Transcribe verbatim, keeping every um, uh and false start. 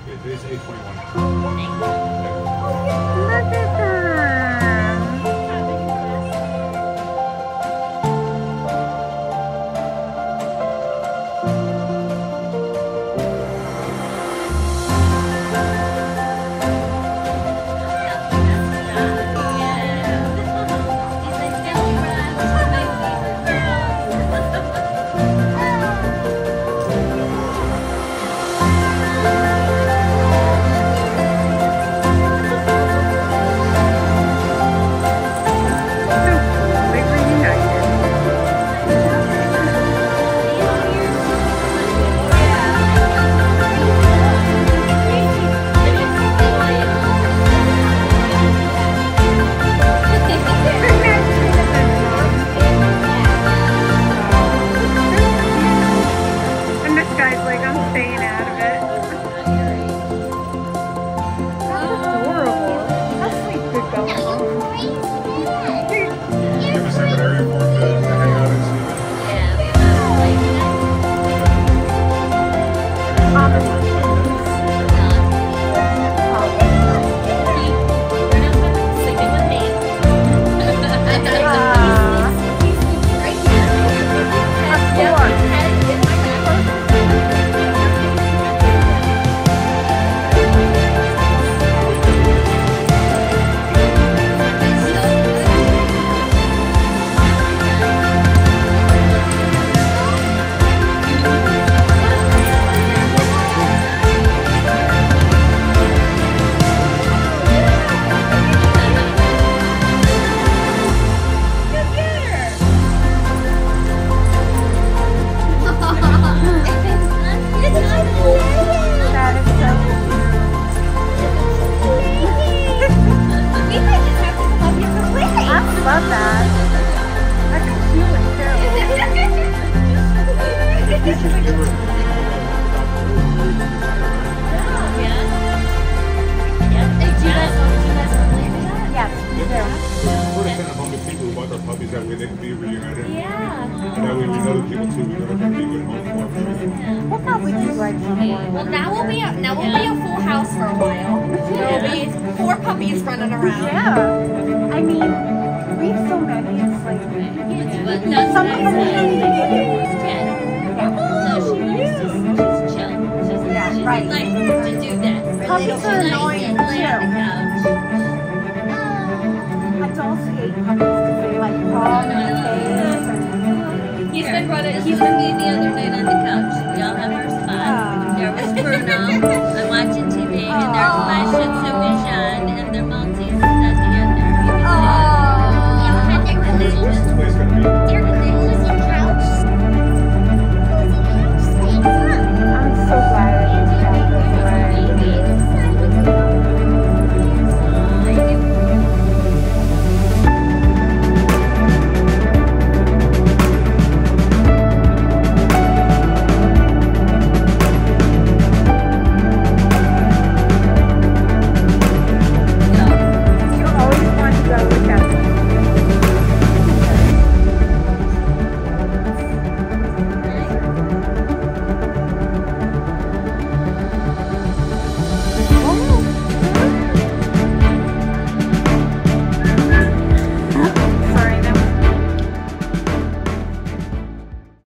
Today's eight twenty-one. Look at them. Love that. That's cute too. Yes, we do. We're kind of home to people who bought their puppies that way they can be reunited. Yeah. And that way we know the people too. We know they're going to be good home for them. We'll probably do like some more. Well, now we'll be a, now we'll be a full house for a while. There'll be four puppies running around. Yeah. I mean, we have so many. It's like some of them It's ten. So she likes to just chill. She's, Yeah, she's right. like to do that. Puppies are annoying Lay on the too. couch. Adults hate puppies because they like crawl and taste and He's been running. He's been me the other night on the couch. We all have our spot. There was Bruno.